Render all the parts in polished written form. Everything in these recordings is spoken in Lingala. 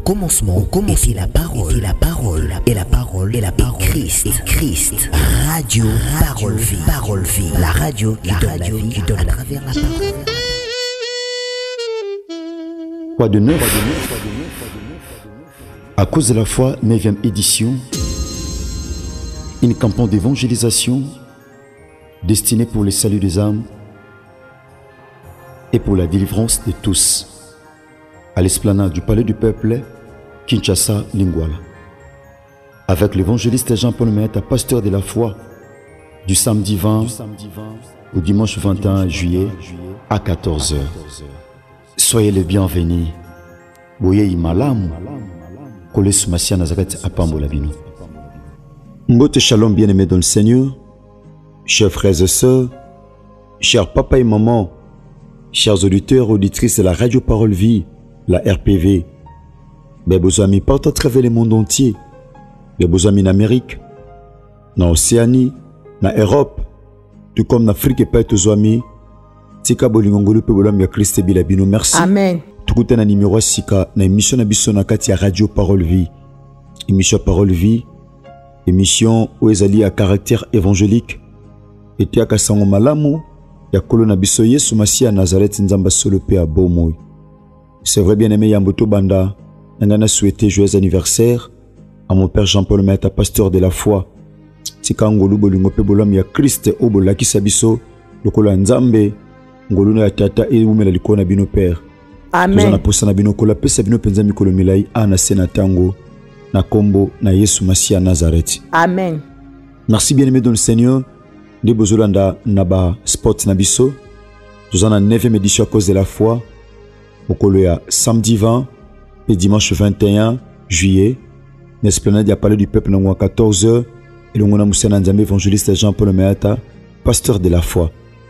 était la parole, et la parole est Christ. Radio, parole vie, la radio qui donne la vie à travers la parole. Quoi de neuf? À cause de la foi, 9e édition, une campagne d'évangélisation destinée pour le salut des âmes et pour la délivrance de tous, à l'esplanade du Palais du Peuple, Kinshasa, Lingwala, avec l'évangéliste Jean-Paul Maître, pasteur de la foi, du samedi 20 au dimanche 21 juillet à 14h. Soyez les bienvenus. Boye imalamu. Kole sumasia nazaret apambola bino. Mbote shalom bien-aimés dans le Seigneur, chers frères et sœurs, chers papas et mamans, chers auditeurs, auditrices de la Radio Parole Vie, la RPV, mes beaux amis partout à travers le monde entier, mes beaux amis en Amérique, en Océanie, en Europe, tout comme en Afrique et pas tous amis, tika bolingongolo pe bolam ya Christ bilabino, merci. Amen. Tout na numéro sika na émission na biso na kati ya Radio Parole Vie. Émission Parole Vie, émission où ezali à caractère évangélique. Et tia kasango malamu ya kolo na biso Yesu Masia Nazareth nzamba solo pe a bomoy. C'est vrai bien-aimé Yamboto Banda, nangana souhaité joyeux anniversaire à mon père Jean-Paul Maître, pasteur de la foi. Tika ngolu bolingo pe bolam ya Christ obo lakisa biso lokola nzambe ngolu na tata e umela likona bino père. Amen. Nous posa na bino kola pesa bino penza mikolo milai ana sena tango na kombo na Yesu Masia Nazareth. Amen. Merci bien-aimé dans le Seigneur. De bozolanda naba sport nabiso. Nous en a 9e édition à cause de la foi. Au Koloya samedi 20 et dimanche 21 juillet. L'esplanade à Palais du Peuple à 14h. Et le Mona Moussa Nzambe évangéliste Jean-Paul Meata, pasteur de la foi.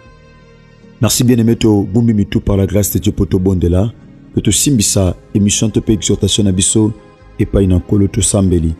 Merci bien-aimé to Bumbi Mitou par la grâce de Dieu pour to bondela. Que to simbisa émission to pe exhortation nabiso et pas une kolo to sambeli.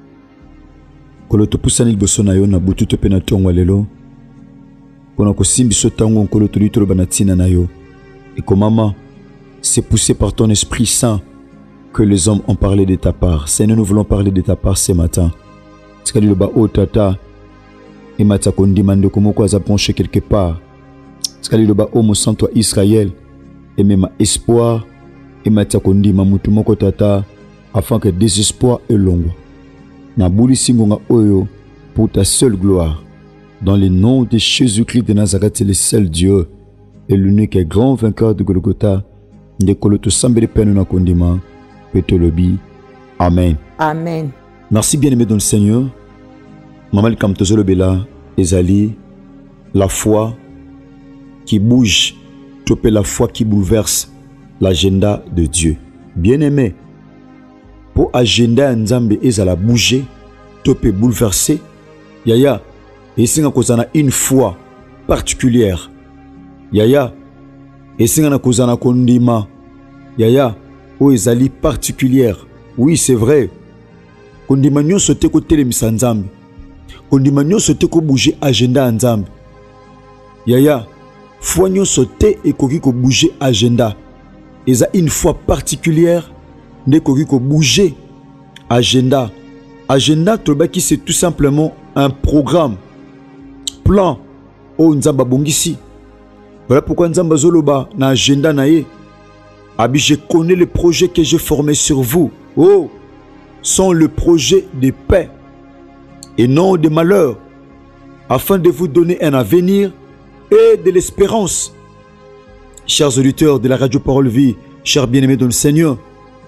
Kolo to pusani liboso na yo na butu to pe na tongo lelo. Kona ko simbiso tango kolo to litro banatina na yo. Et comme maman, c'est poussé par ton Esprit Saint que les hommes ont parlé de ta part. Seigneur, nous voulons parler de ta part ce matin. Skali loba o tata et mata kondi mande komoko aza penché quelque part. Skali loba o mo santo Israël et même espoir et mata kondi mamutu moko tata afin que désespoir et longue. Na buli singonga oyo pour ta seule gloire. Dans le nom de Jésus-Christ de Nazareth, le seul Dieu et l'unique et grand vainqueur de Golgotha, de koloto sambele peno na kondima, petolobi. Amen. Amen. Merci bien-aimé dans le Seigneur. Mamal Kamtozolo Bela, Ezali, la foi qui bouge, topé la foi qui bouleverse l'agenda de Dieu. Bien-aimé, pour agenda Nzambe ezala bouger, topé bouleverser, yaya, et singa kozana une foi particulière. Yaya, et singa kozana kondima, yaya, o ezali particulière. Oui, c'est vrai. Kondima nyonso te ko telemisa Nzambe. Kondima nyonso te ko bouger agenda Nzambe. Yaya, foi nyonso te ekoki ko bouger agenda. Eza une foi particulière ne koki ko bouger agenda. Agenda tobaki c'est tout simplement un programme, plan o Nzamba bongisi. Voilà pourquoi Nzamba zoloba na agenda na ye. Abi, je connais le projet que j'ai formé sur vous. Oh, sont le projet de paix et non de malheur, afin de vous donner un avenir et de l'espérance. Chers auditeurs de la Radio Parole Vie, chers bien-aimés dans le Seigneur,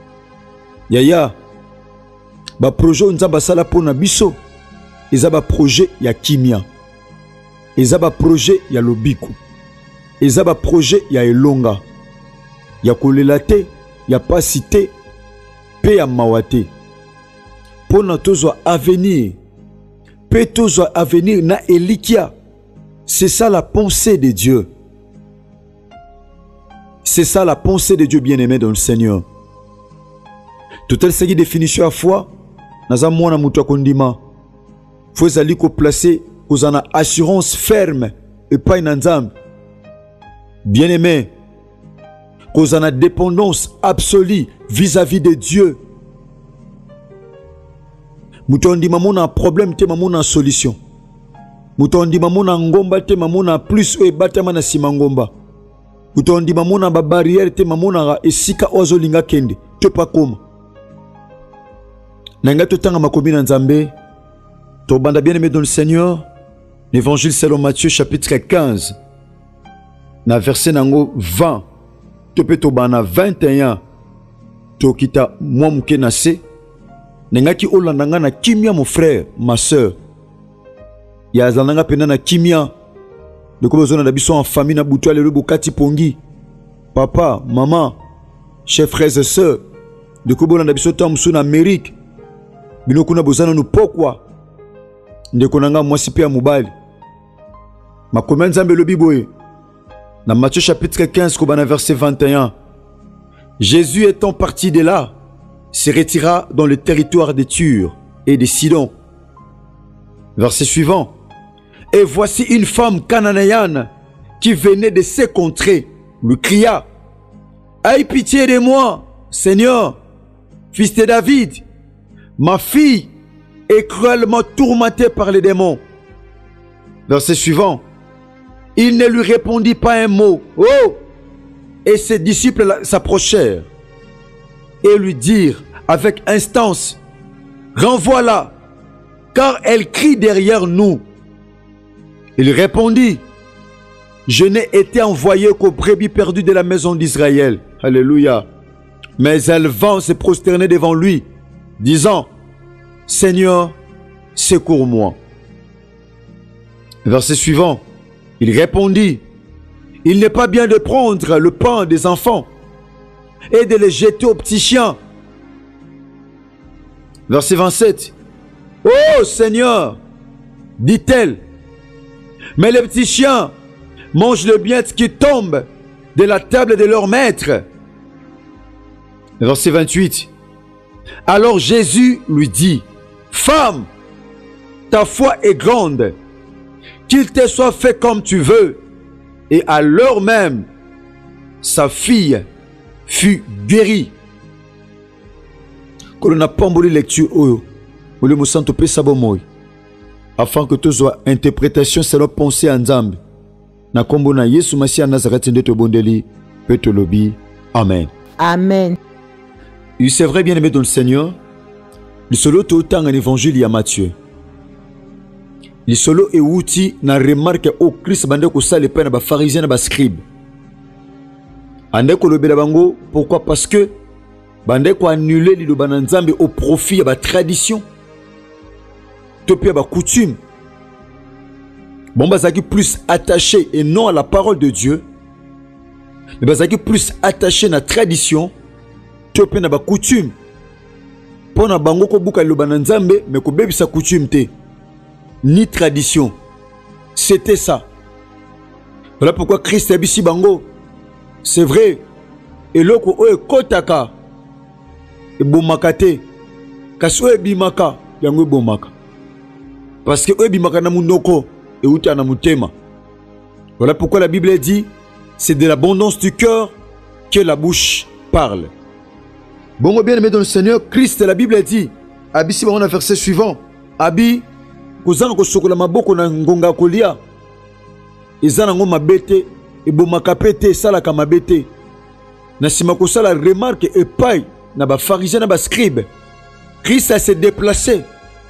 yaya, ba projet Nzamba sala pona biso, eza ba projet ya kimia, eza ba projet ya lobiku, eza ba projet ya elonga, ya kolela te, ya pasi te, pe ya mawa te. Pona tozwa avenir, pe tozwa avenir na elikia. C'est ça la pensée de Dieu. C'est ça la pensée de Dieu bien-aimé dans le Seigneur. Tout elle s'agit définition à foi, naza mwana mutu akondima. Faut zali ko placer kozana assurance ferme et pas une Nzambe. Bien-aimé, kozana dépendance absolue vis-à-vis de Dieu Muto ondima mona problème te mamona solution. Muto ondima mona ngomba te mamona plus e batama na sima ngomba. Muto ondima mona ba barrière te mamona esika ozo linga kende. Te pa koma. Nanga totanga makomi na Nzambe. To banda bien-aimé dans le Seigneur. L'évangile selon Matthieu chapitre 15. Na verset nango 20. To pe to bana 21. To kita mwa muke na se. Nengaki olandanga na kimia mon frère, ma soeur. Ya zalanga pena na kimia. De ko besoin na biso en famille na butu ale bokati pongi. Papa, maman, chers frères et sœurs. De ko bona na biso tamsu na Amérique. Bino kuna bozana nu pokwa. Ndeko nanga mwasi pe ya mobali. Makomia Nzambe lobi boye. Dans Matthieu chapitre 15, verset 21. Jésus étant parti de là, se retira dans le territoire de Tyr et de Sidon. Verset suivant. Et voici une femme cananéenne qui venait de ces contrées, lui cria: aie pitié de moi, Seigneur, fils de David, ma fille est cruellement tourmentée par les démons. Verset suivant. Il ne lui répondit pas un mot. Oh! Et ses disciples s'approchèrent et lui dirent avec instance: renvoie-la, car elle crie derrière nous. Il répondit: je n'ai été envoyé qu'aux brebis perdues de la maison d'Israël. Alléluia. Mais elle vint se prosterner devant lui, disant: Seigneur, secours-moi. Verset suivant. Il répondit: il n'est pas bien de prendre le pain des enfants et de les jeter aux petits chiens. Verset 27. Oh Seigneur, dit-elle, mais les petits chiens mangent le bien qui tombe de la table de leur maître. Verset 28. Alors Jésus lui dit: femme, ta foi est grande, qu'il te soit fait comme tu veux. Et à l'heure même, sa fille fut guérie. Quand on a pas une lecture, on le santo pe sabomoy, afin que tu sois interprétation selon pensée en Nzambe. Na kombo na Yesu Masia Nazareth ndeto bondeli peto lobi. Amen. Amen. Et c'est vrai, bien aimé dans le Seigneur, le solo autant en évangile à Matthieu. Le solo est outil na remarque au Christ bande ko sale pe na ba pharisien na ba scribe. Ande ko lobela bango, pourquoi? Parce que bande ko annuler li loba na Nzambe au profit ya ba tradition. Topia ba coutume. Bon bazaki plus attaché et non à la parole de Dieu. Mais bazaki plus attaché na tradition. Topia na ba coutume. Pona bango ko buka loba na Nzambe mais ko bebisa coutume te. Ni tradition. C'était ça. Voilà pourquoi Christ a bisi bango. C'est vrai. Et loko oe kotaka. E bomakate. Kasi oe bimaka. Yango bomaka. Parce que oe bimaka na munoko. Et uta na mutema. Voilà pourquoi la Bible dit: c'est de l'abondance du cœur que la bouche parle. Bon, bien aimé dans le Seigneur, Christ, la Bible dit, Abisi bango na verset suivant. Abi kozanga kosokola maboko na ngonga kolia ezana ngo mabete ebomaka pete salaka mabete na sima kosala remarque epai na ba pharisien na ba scribe. Christ a se déplacé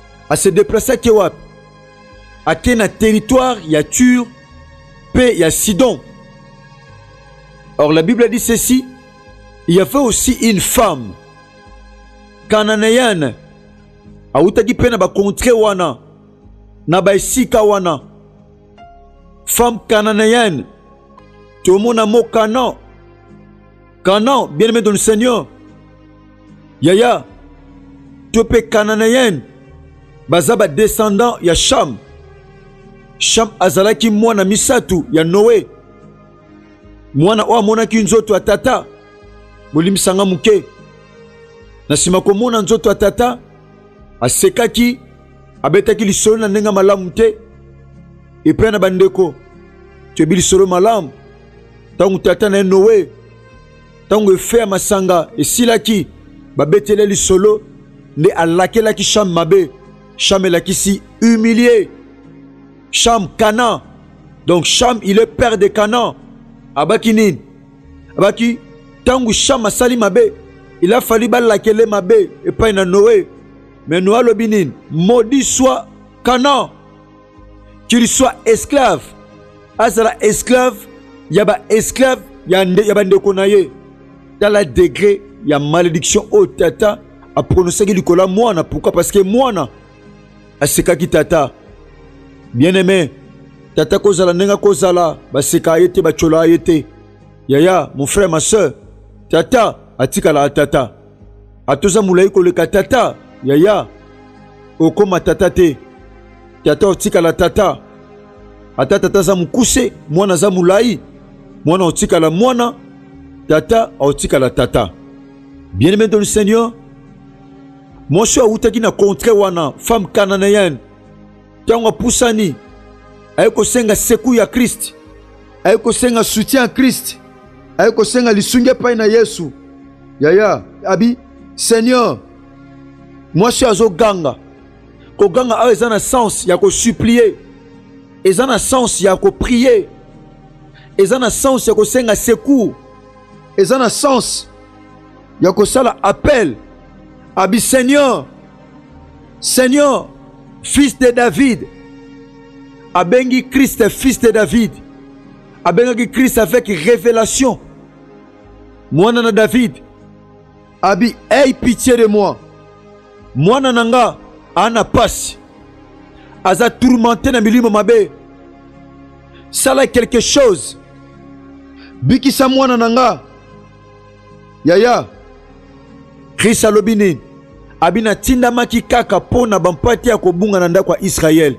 ke wapi ake na territoire ya Tyr pe ya Sidon. Or la Bible dit ceci: il y avait aussi une femme cananéenne autaki pe na ba contrée wana na baisika wana. Femme cananéenne. Tout le monde a mot Canaan. Canaan, bien aimé dans le Seigneur. Yaya. Topé cananéenne. Bazaba descendant ya Cham. Cham azalaki mwana misatu ya Noé. Mwana oa mona ki nzoto ya tata. Bolimisanga muke. Na sima ko mona nzoto ya tata. Asekaki. Abetaki lisolo na nenga malamu te. Epe na bandeko. Tuebi lisolo malamu. Tangu tata na Noé. Tangu efe masanga. Esilaki. Babetele lisolo. Ne alakelaki Cham mabe. Cham elakisi humilié. Cham Canaan. Donc Cham il est père de Canaan. Abaki nini? Abaki tangu Cham asali mabe, il a fallu balakele mabe et pas na Noé. Mais Noé lobi nini? Maudit soit Canaan, qu'il soit esclave. Azala esclave, yaba esclave, yaba ndeko na ye. Dans la degré, il y a malédiction au tata a prononcé que Nicolas Moana. Pourquoi? Parce que Moana a sekaki tata. Bien aimé, tata kozala nenga kozala, ba seka yete ba chola yete. Yaya, mon frère, ma soeur, tata atika la tata. Atoza moulai koleka tata. Yaya, okoma tata te. Tata otika la tata. Ata tata za mukuse, mwana za moulai. Mwana otika la mwana. Tata otika la tata. Bien aimé dans le Seigneur, mon soeur outaki na contre wana femme cananéenne. Tango pusani ayeko senga seku ya Christ. Ayeko senga soutien à Christ. Ayeko senga lisunge pa na Yesu. Yaya, abi Seigneur, moi soeur azo ganga. Ko ganga a ezana sens ya ko supplier. Ezana sens ya ko prier. Ezana sens ya ko senga secours. Ezana sens ya ko sala appel. Abi Seigneur, Seigneur, fils de David. Abengi Christ, fils de David. Abengi Christ avec révélation. Moi nana David. Abi, aie pitié de moi. Moi nananga, ana passe. Aza tourmenté na milimo mabe. Sala quelque chose. Bikisa moi nananga. Yaya. Christ alobini. Abina tinda maki kaka pona bampati ya kobunga na ndako ya Israël.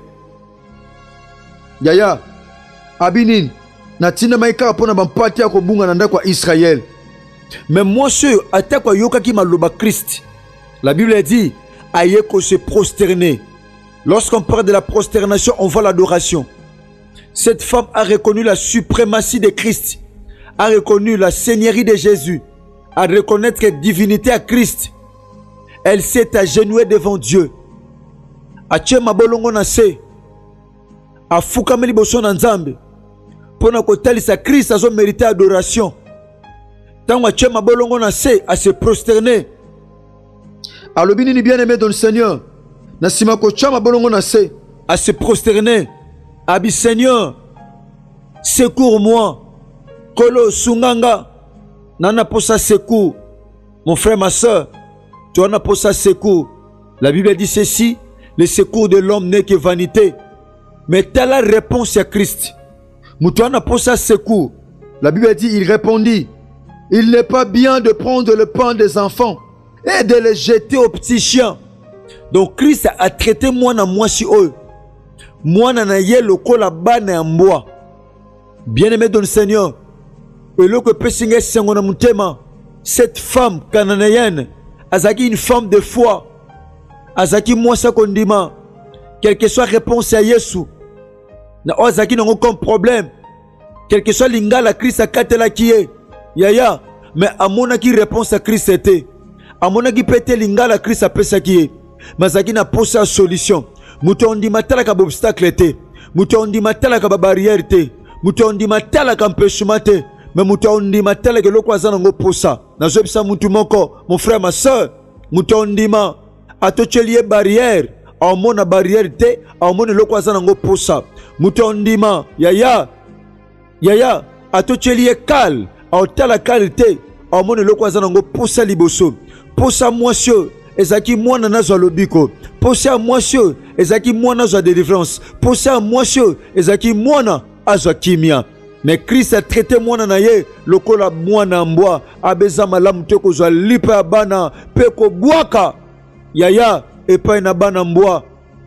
Yaya, abinin na tinda maki kaka pona bampati ya kobunga na ndako ya Israël. Mais moi ce atakwa yoka ki maloba Christ. La Bible dit ayeko se prosterner. Lorsqu'on parle de la prosternation, on voit l'adoration. Cette femme a reconnu la suprématie de Christ, a reconnu la seigneurie de Jésus, a reconnaître la divinité à Christ. Elle s'est agenouillée devant Dieu. Ache mabolongo na se. Afuka meli boso na nzambe. Pona kotalisa Christ azo mérité adoration. Tango ache mabolongo na se à se prosterner. Alobini ni bien aimé dans le Seigneur. Na sima ko cha mabolongo na se à se prosterner. Abi Seigneur, secours-moi. Kolo sunganga. Nana posa secours. Mon frère, ma soeur, tu en as pour ça secours. La Bible dit ceci, le secours de l'homme n'est que vanité. Mais telle la réponse à Christ. Mouton a pour ça secours. La Bible dit, il répondit, il n'est pas bien de prendre le pain des enfants et de les jeter aux petits chiens. Donc Christ a traité moi na moi si eux. Moi na ye loko la bane en bois. Bien aimé dans le Seigneur. Et le que pessinge sengona mutema. Cette femme cananéenne, azaki une femme de foi. Azaki mwasa kondima. Quelle que soit réponse à Yesu. Na azaki n'ont aucun problème. Quel que soit l'ingala Christ a katela kiye. Yaya. Mais à mon qui réponse à Christ était. À mon qui pète l'ingala Christ a pesa kiye. Mais azaki na posa solution. Moutondi matala ka obstacle te. Moutondi matala ka barrière te. Moutondi matala ka empêchement te. Mais moutondi matala ke loko azana ngo posa. Nazo bisa mutu moko, mon frère, ma soeur, mutondi ma atochelie barrière, en mon barrière te, en mon loko azana ngo posa. Mutondi ma yaya atochelie kal, en tala qualité, en mon loko azana ngo posa liboso. Posa moisio, ezaki mwana nazo lobiko. Posa moisio, ezaki mwana nazo délivrance. Posa moisio, ezaki mwana azo kimia. Mais Christ a traité mwana na ye lokola mwana mbwa abeza malamu te kozwa lipa ya bana pe kobwaka yaya epai na bana mbwa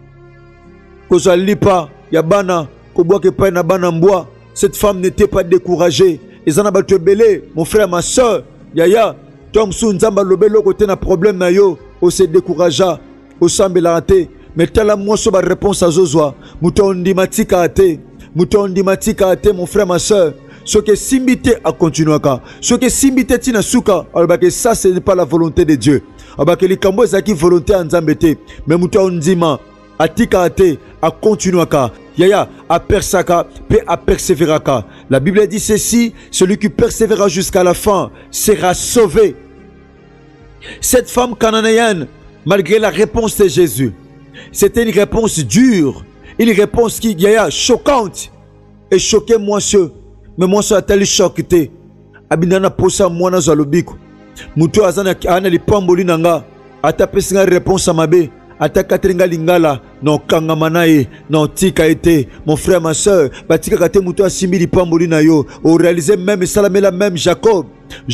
kozwa lipa ya bana kobwaka epai na bana mbwa. Cette femme n'était pas découragée. Ezana bato ebele, mon frère, ma soeur, yaya tom su nzamba lobelo kote na problème na yo o se découragea o sambela te. Mais tala mwaso ba réponse azozwa mutondi matika te. Moutondi matika ate, mon frère, ma soeur. Ce que simbite a continué. Ce que simbite tina suka. Alors que ça, ce n'est pas la volonté de Dieu. Alors que les kambo zaki volonté en zambete. Mais moutondi ma atika ate a continuaka yaya a persaka pe a persévéraka. La Bible dit ceci, celui qui persévérera jusqu'à la fin sera sauvé. Cette femme cananéenne, malgré la réponse de Jésus, c'était une réponse dure, une réponse qui yaya choquante et choquait monsieur. Mais monsieur a tellement choqué abinana posa mwana zalobiko mutu azana ana lipamboli nanga ata pesinga réponse à mabe ata katringa lingala non kangama naye non tika ete mon frère ma soeur batika kate mutu asimbi lipamboli na yo au réaliser même salamela même Jacob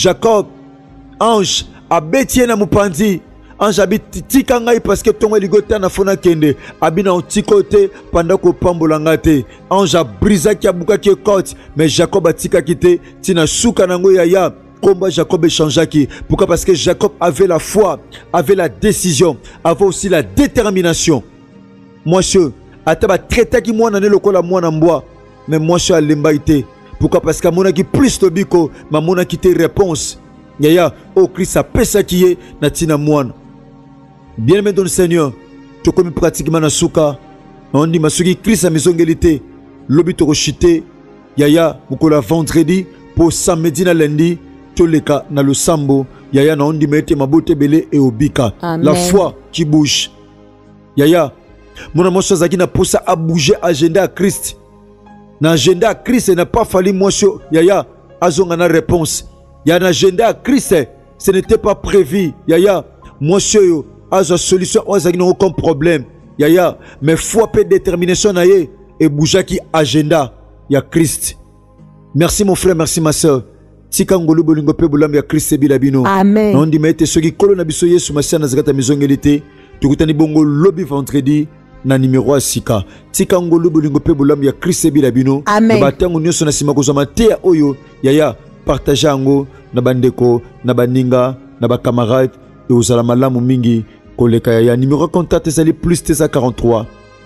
ange abetie na mupandi ange abiti tika ngai parce que tongo ligota na fona kende abina otikote pendant ko pambola ngate ange a brisa ki abuka ki côte mais Jacob atika kite tina suka nango yaya combat Jacob échangeaki. Pourquoi? Parce que Jacob avait la foi, avait la décision, avait aussi la détermination. Moi je ataba traita ki mwana ne lokola mwana mbwa mais moi je alemba ite. Pourquoi? Parce que mona ki plus tobiko ma mona ki te réponse yaya o Christ a pesa ki ye na tina mwana. Bien aimé dans le Seigneur, tu comme pratiquement na suka, on dit masuki Christ a misongelité, lobi to chité, yaya mukola vendredi pour samedi na lundi, to leka na le sambo, yaya na on dit mette mabote belé et obika. Amen. La foi qui bouge. Yaya, mon amour zaki na poussa à bouger agenda à Christ. Na agenda à Christ n'a pas fallu moi yaya azonga na réponse. Y'a un agenda à Christ, ce n'était pas prévu. Yaya, moi yo azo solution ozaki n'a aucun problème. Yaya, mais foi et détermination naye et boujaki agenda ya Christ. Merci mon frère, merci ma soeur. Tika ngolu bolingo pe bolambi ya Christ bilabino. Amen. Non di mete soki kolo na biso Yesu masia na zakata mizongelite. Tukutani bongo lobby vendredi na numéro a sika. Tika ngolu bolingo pe bolambi ya Christ bilabino. Amen. Batango nyoso na sima kozama te oyo yaya partage yango na bandeko na baninga na ba camarade et ozala malamu mingi koleka yaya. Numéro contact ezali plus 43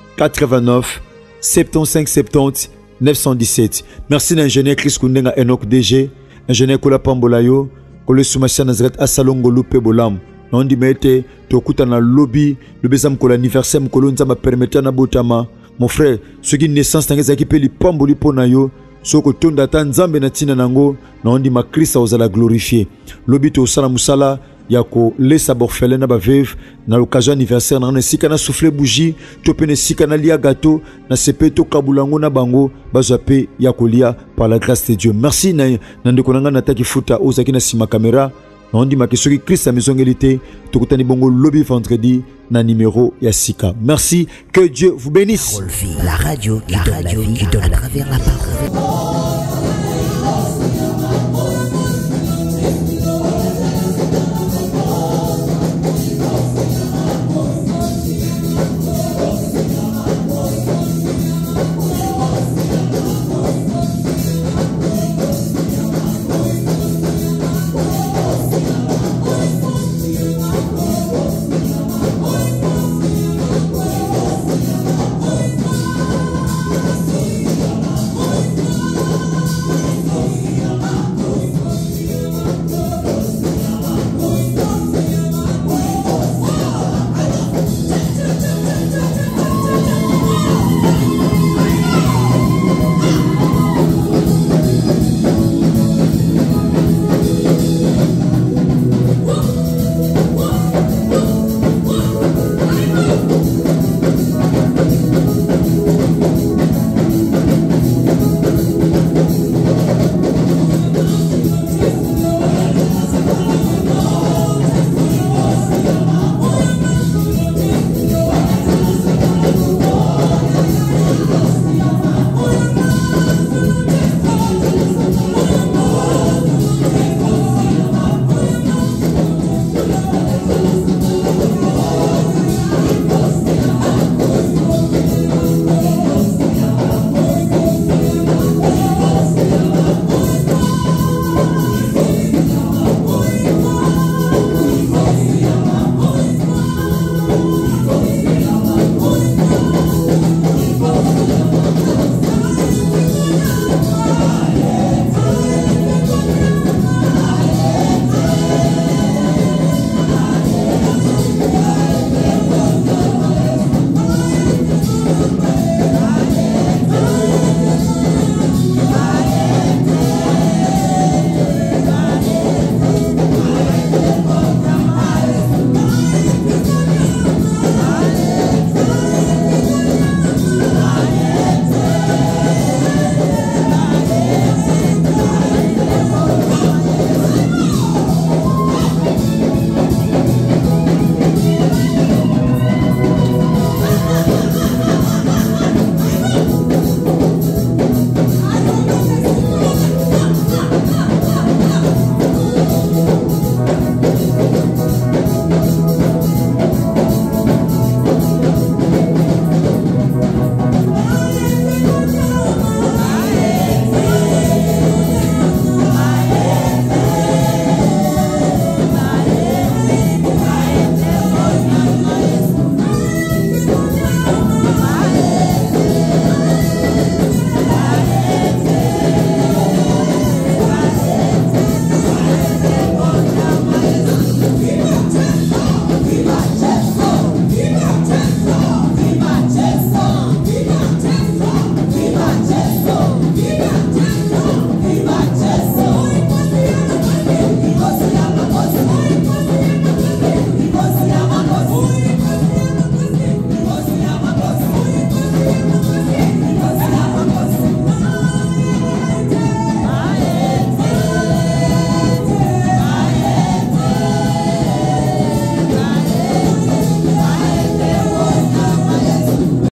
89 75 70 917. Merci l'ingénieur Chris Kundenga Enoch DG, ingénieur Kola Pambolayo, Kole Soumasia Nazaret Asalongo Lupe Bolam. Non di mete tokuta na lobby le bezam ko l'anniversaire mkolo nzamba permettre na botama. Mon frère, ce qui naissance tangeza ki pe li pamboli pona yo. Soko tonda ta nzambe na tina nango na ondi ma Christ ozala glorifier. Lobby to sala musala yako lesa borfele na ba veuve na l'occasion anniversaire na sika na souffler bougie to pene sika na lia gâteau na sepeto kabulango na bango bazape yako lia par la grâce de Dieu. Merci na ndeko nanga na taki futa ozaki na sima caméra na ondi ma kesoki Christ a maisongelité tokutani bongo lobby vendredi na numéro ya sika. Merci, que Dieu vous bénisse. La radio qui donne la vie, qui donne à travers la parole.